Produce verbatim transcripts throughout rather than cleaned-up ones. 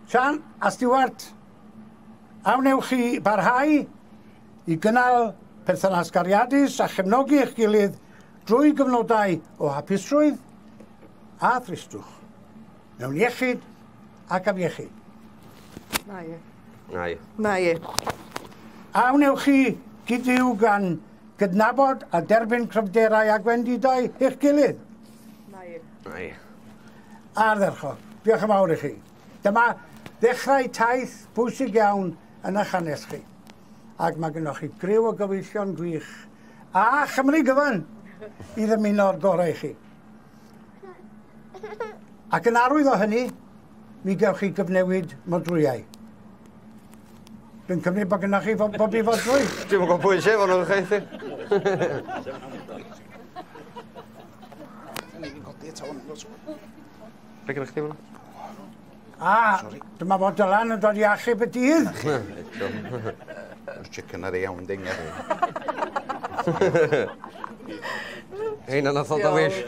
Siân a Stuart, awnewch chi barhau i gynnal perthynas gariadus a chefnogi eich gilydd drwy gyfnodau o hapusrwydd a thristwch, mewn iechyd ac afiechyd. Na i. Na i. Na i. Awnewch chi gydiw gan gydnabod a derbyn cryfderau a gwendidau eich gilydd. Na i. Na i. A'r dderchog, diolch yn fawr i chi. Dyma ddechrau taith bwysig iawn yn eich hanes chi. Ac mae gennych chi griw o gyfeillion gwych a Chymru gyfan i ddymuno'r gorau chi. Ac yn arwydd o hynny, mi gewch chi gyfnewid modrwyau. Dwi'n cymryd bod gennych chi bobi fodrwy. Dwi'n gwybod pwy eisiau fo'n o'r chaithi. Be gyda chdi fo'n? A, dyma fod Dylan yn dod i achub y dydd. Yr chicken ar ei iawn ding. Ein yna thod o wish.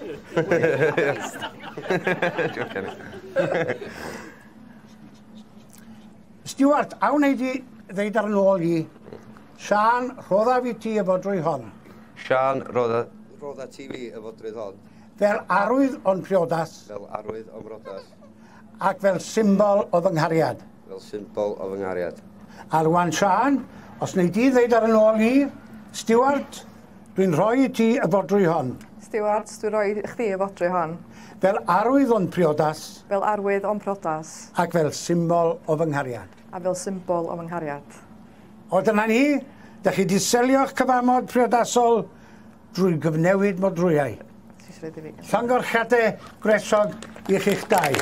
Stuart, awn ei di ddeud ar yn ôl i. Siân, rhodda fi ti y fodrwy hon. Siân, rodda... Rodda ti fi y fodrwydd hon. Fel arwydd o'n priodas. Fel arwydd o'n brodas. Ac fel symbol o fy nghariad. Fel symbol o fy nghariad. A rwan Siân, os wneud di ddeud ar yn ôl i, Stuart, dwi'n rhoi i ti y fodrwy hon. Stuart, dwi'n rhoi i chdi y fodrwy hon. Fel arwydd o'n priodas. Fel arwydd o'n prodas. Ac fel symbol o fy nghariad. A fel symbol o fy nghariad. O dyna ni, da chi di selio'ch cyfamod priodasol drwy gyfnewid modrwyau. Llongorchiadau gresog i chi'ch dau.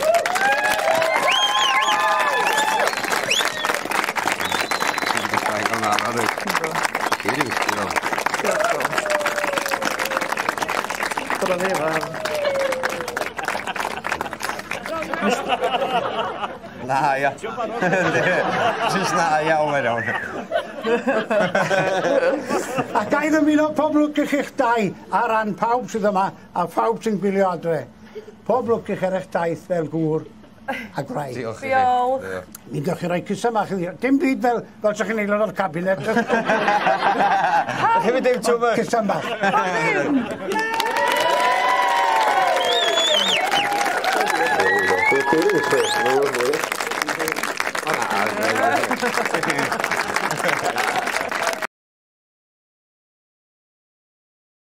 Na, ia. Jyst na, iawn, mae'n iawn. A gai ddymuno pob lwc i chi'ch dau ar ran pawb sydd yma a pawb sy'n gwylio adre. Pob lwc i chi'ch daith fel gŵr a gwraig. Diolch. Diolch. Mi dewch chi roi cysau mach i ddi. Dim byd fel, fel sa'ch chi'n aelod o'r cabinet. Chi fi dim twma. Cysau mach.